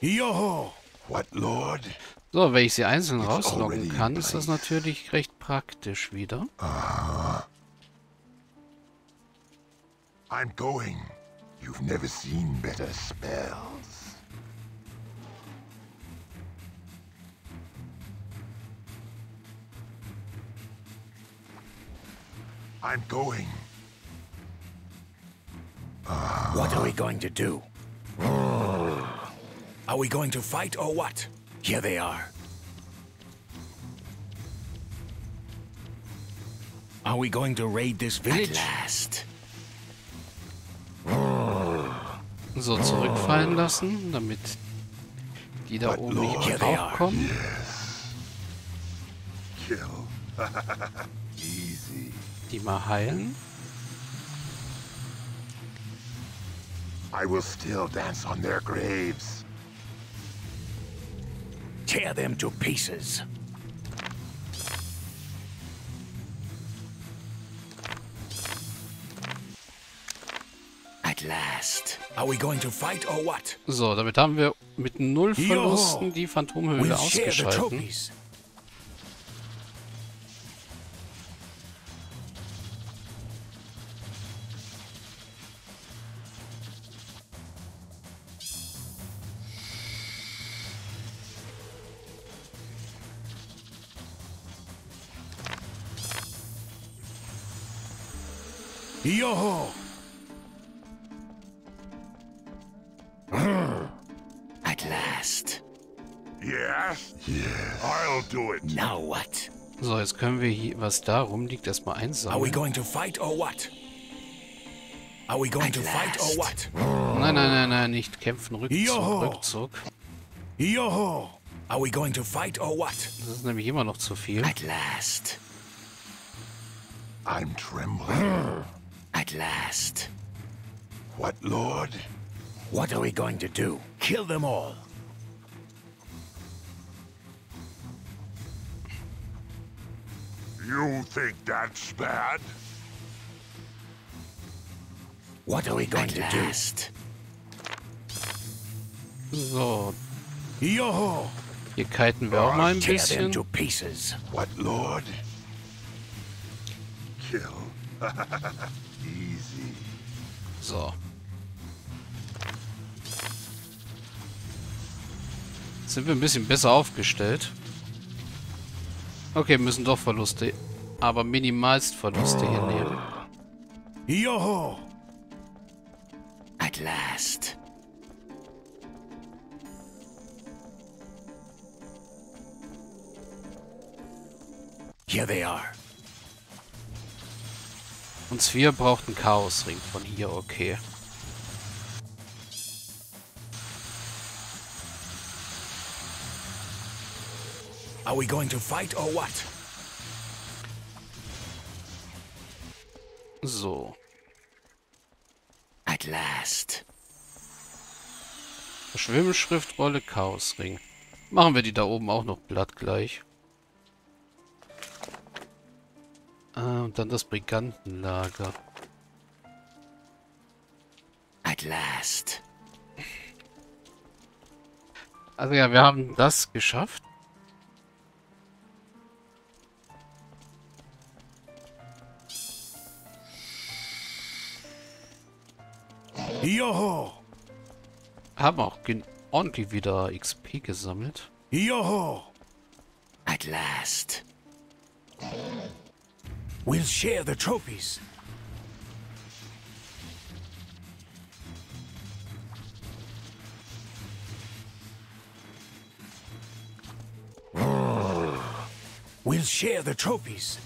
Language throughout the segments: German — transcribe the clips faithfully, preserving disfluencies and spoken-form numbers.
Joho! What, Lord? So, wenn ich sie einzeln rausloggen kann, ist das natürlich recht praktisch wieder. Uh, I'm going. You've never seen better spells. I'm going. Uh, What are we going to do? Are we going to fight or what? Here they are. Are we going to raid this village? At last. So, zurückfallen lassen, damit die da oben nicht draufkommen. Kill. Easy. Die mal heilen. I will still dance on their graves. Tear them to pieces. At last. Are we going to fight or what? So, damit haben wir mit null Verlusten die Phantomhöhle We'll share the ausgeschaltet. trophies. Yoho! At last. Yes? Yes. I'll do it. Now what? So, jetzt können wir hier, was da rumliegt, erstmal Are we einsammeln. going to fight or what? Are we going At to fight or last. what? Nein, nein, nein, nein, nicht kämpfen, Rückzug, Joho. Rückzug. Yoho! Are we going to fight or what? Das ist nämlich immer noch zu viel. At last. I'm trembling. At last. What, Lord? What are we going to do? Kill them all. You think that's bad? What are we going At to last. So, Yoho! hier kiten wir auch mal ein do? Tear them bisschen. to pieces. What, Lord? Kill. Easy. So. Sind wir ein bisschen besser aufgestellt. Okay, müssen doch Verluste, aber minimalst Verluste hier nehmen. Yoho! At last. Here they are. Und Sphere braucht einen Chaosring von hier, okay. Are we going to fight or what? So. At last. Schwimmschriftrolle, Chaosring. Machen wir die da oben auch noch blattgleich. Ah, und dann das Brigantenlager. At last. Also ja, wir haben das geschafft. Yoho! Haben auch ordentlich wieder X P gesammelt. Yoho! At last. We'll share the trophies. We'll share the trophies.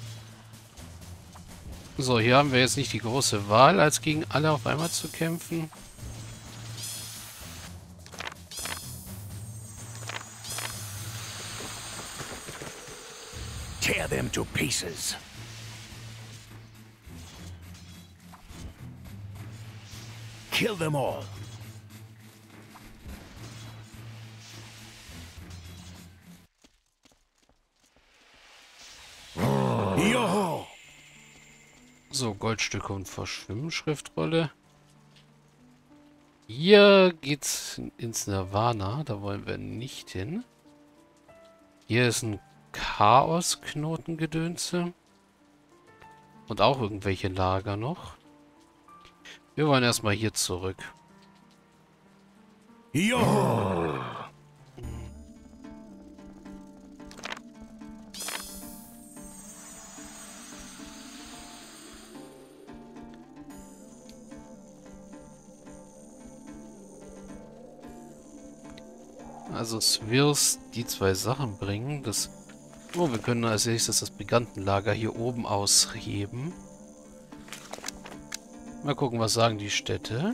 So, hier haben wir jetzt nicht die große Wahl, als gegen alle auf einmal zu kämpfen. Tear them to pieces. Kill them all. Yoho! So, Goldstücke und Verschwimmschriftrolle. Hier geht's ins Nirvana. Da wollen wir nicht hin. Hier ist ein Chaos-Knotengedönse. Und auch irgendwelche Lager noch. Wir wollen erstmal hier zurück. Jo! Also es wird die zwei Sachen bringen. Das oh, wir können als nächstes das Brigantenlager hier oben ausheben. Mal gucken, was sagen die Städte.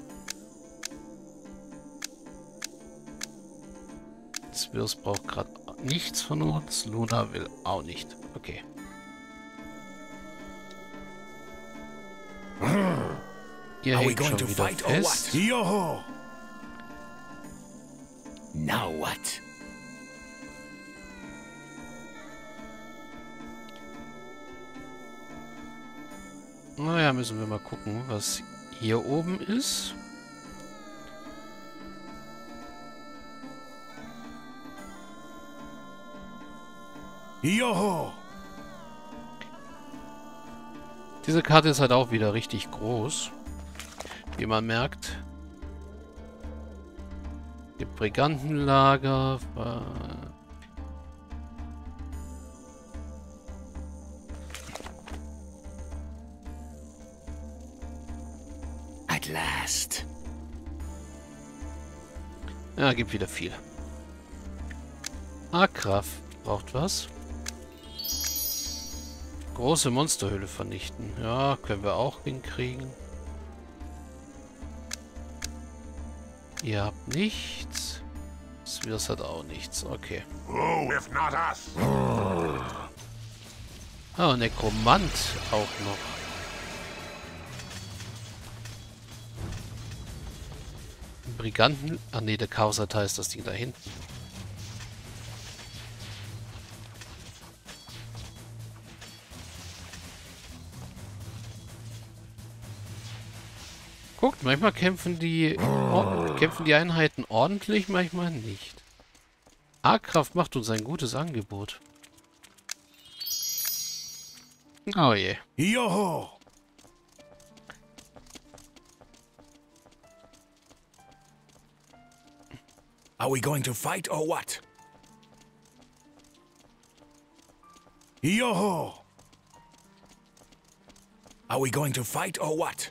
Swirs braucht gerade nichts von uns. Luna will auch nicht. Okay. Ihr Are we hängt going schon to wieder fight or fest. what? Yo! Now what? Naja, müssen wir mal gucken, was hier oben ist. Yo! Diese Karte ist halt auch wieder richtig groß. Wie man merkt. Die Brigantenlager. Äh At last. Ja, gibt wieder viel. Akraf braucht was. Große Monsterhöhle vernichten. Ja, können wir auch hinkriegen. Ihr habt nichts. Swirs hat auch nichts. Okay. Who, if not us? Ah, Nekromant auch noch. Briganten. Ah ne, der Chaos-Datei ist das Ding da hinten. Guckt, manchmal kämpfen die or- kämpfen die Einheiten ordentlich, manchmal nicht. Akraf macht uns ein gutes Angebot. Oh je. Yo! Are we going to fight or what? Yo! Are we going to fight or what?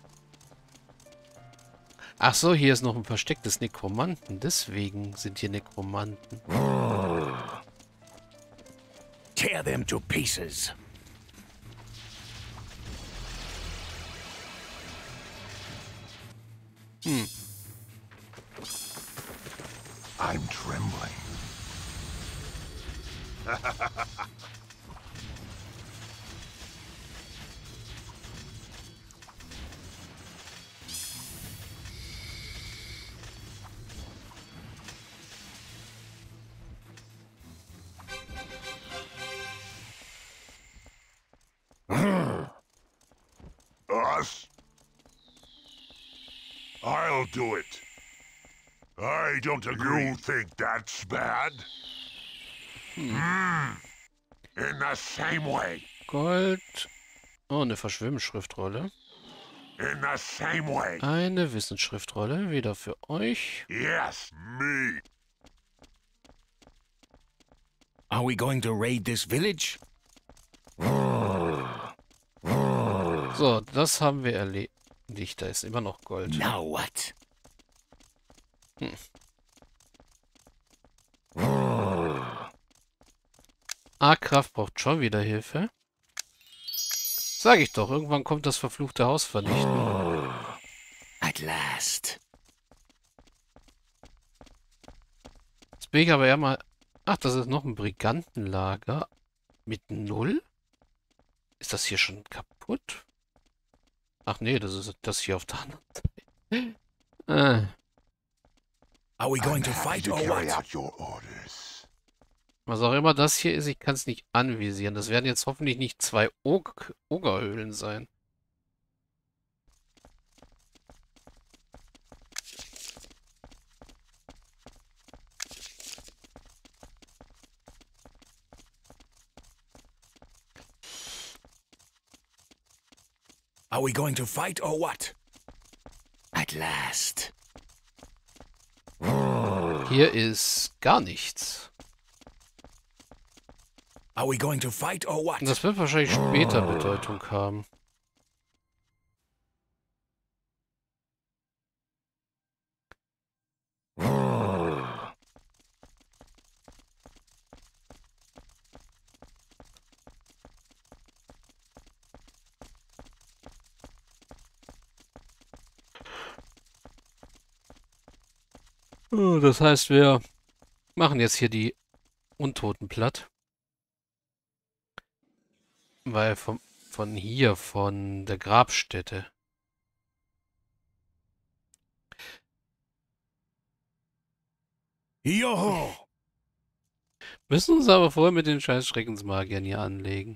Ach so, hier ist noch ein verstecktes Nekromanten. Deswegen sind hier Nekromanten. Tear them to pieces. Hm. I'm trembling. Us? I'll do it. I don't agree. You think that's bad? Hmm. In the same way. Gold. Oh, eine Verschwimmschriftrolle. In the same way. Eine Wissensschriftrolle. Wieder für euch. Yes, me. Are we going to raid this village? So, das haben wir erledigt. Da ist immer noch Gold. Now what? Hm. Akraf braucht schon wieder Hilfe. Sag ich doch, irgendwann kommt das verfluchte Haus vernichten. At last. Jetzt bin ich aber ja mal... Ach, das ist noch ein Brigantenlager. Mit null? Ist das hier schon kaputt? Ach nee, das ist das hier auf der anderen Seite. Äh. Are we going I'm to happy fight to or carry what? out your orders. Was auch immer das hier ist, ich kann es nicht anvisieren. Das werden jetzt hoffentlich nicht zwei Og Ogerhöhlen sein. Are we going to fight or what? At last. Hier ist gar nichts. Are we going to fight or what? Und das wird wahrscheinlich später Bedeutung haben. Oh, das heißt, wir machen jetzt hier die Untoten platt. Weil vom, von hier, von der Grabstätte. Joho! Müssen uns aber vorher mit den scheiß Schreckensmagiern hier anlegen.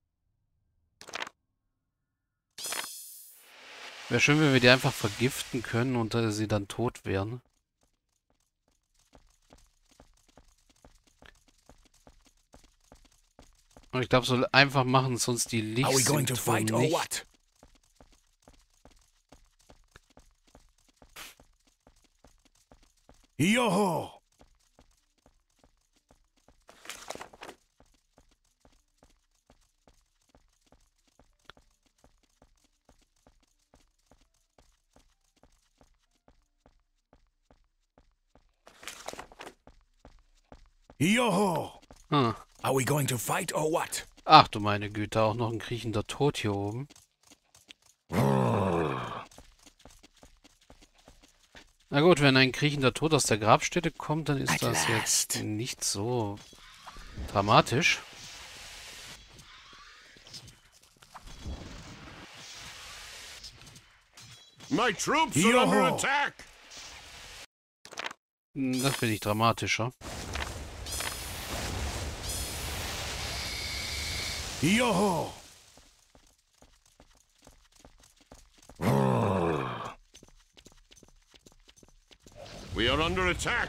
Wäre schön, wenn wir die einfach vergiften können und äh, sie dann tot wären. Und ich glaube, so einfach machen sonst die Lichtsymptome nicht. Joho! Joho! Hm. Are we going to fight or what? Ach du meine Güte, auch noch ein kriechender Tod hier oben. Na gut, wenn ein kriechender Tod aus der Grabstätte kommt, dann ist das jetzt nicht so dramatisch. My troops are under attack. Das finde ich dramatischer. Joho! We are under attack.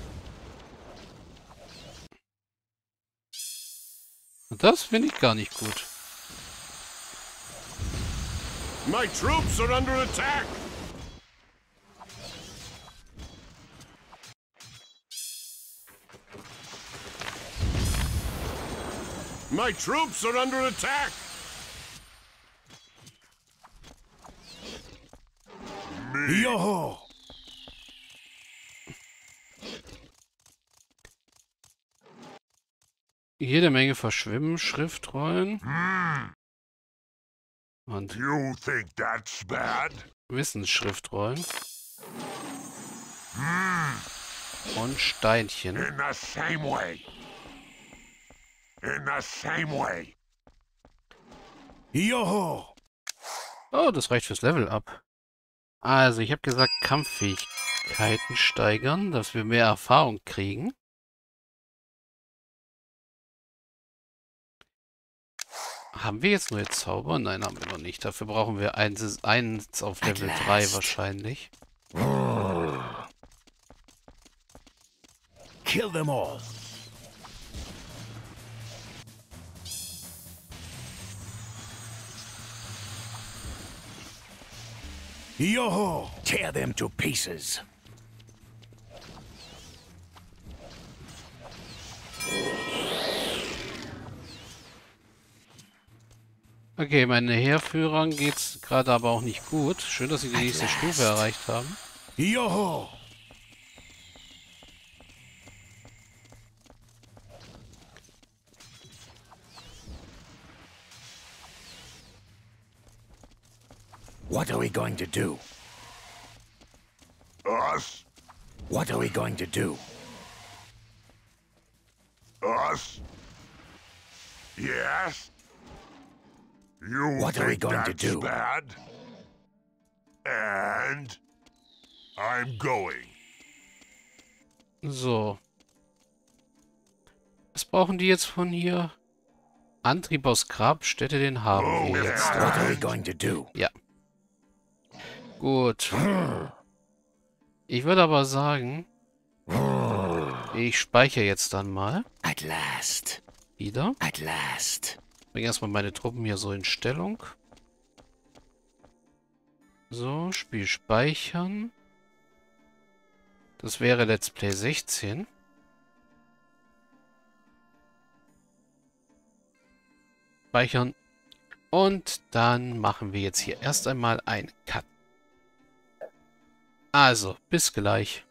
Das finde ich gar nicht gut. My troops are under attack. My troops are under attack. Joho! Jede Menge Verschwimmen, Schriftrollen. Und You think that's bad? Wissensschriftrollen. Und Steinchen. In the same way. In the same way. Joho! Oh, das reicht fürs Level up. Also, ich habe gesagt, Kampffähigkeiten steigern, dass wir mehr Erfahrung kriegen. Haben wir jetzt neue Zauber? Nein, haben wir noch nicht. Dafür brauchen wir eins, eins auf Level drei wahrscheinlich. Kill them all. Yoho! Tear them to pieces. Okay, meine Heerführern geht's gerade aber auch nicht gut. Schön, dass sie die nächste Stufe erreicht haben. Yoho! What are we going to do? Us? What are we going to do? Us? Yes? You What are we think going to that's do? bad? And I'm going. So. Was brauchen die jetzt von hier? Antrieb aus Grabstätte, den haben Oh, wir jetzt. What are we going to do? Ja. Gut. Ich würde aber sagen, ich speichere jetzt dann mal. At last. Wieder. At last. Bringe erstmal meine Truppen hier so in Stellung. So, Spiel speichern. Das wäre Let's Play sechzehn. Speichern. Und dann machen wir jetzt hier erst einmal einen Cut. Also, bis gleich.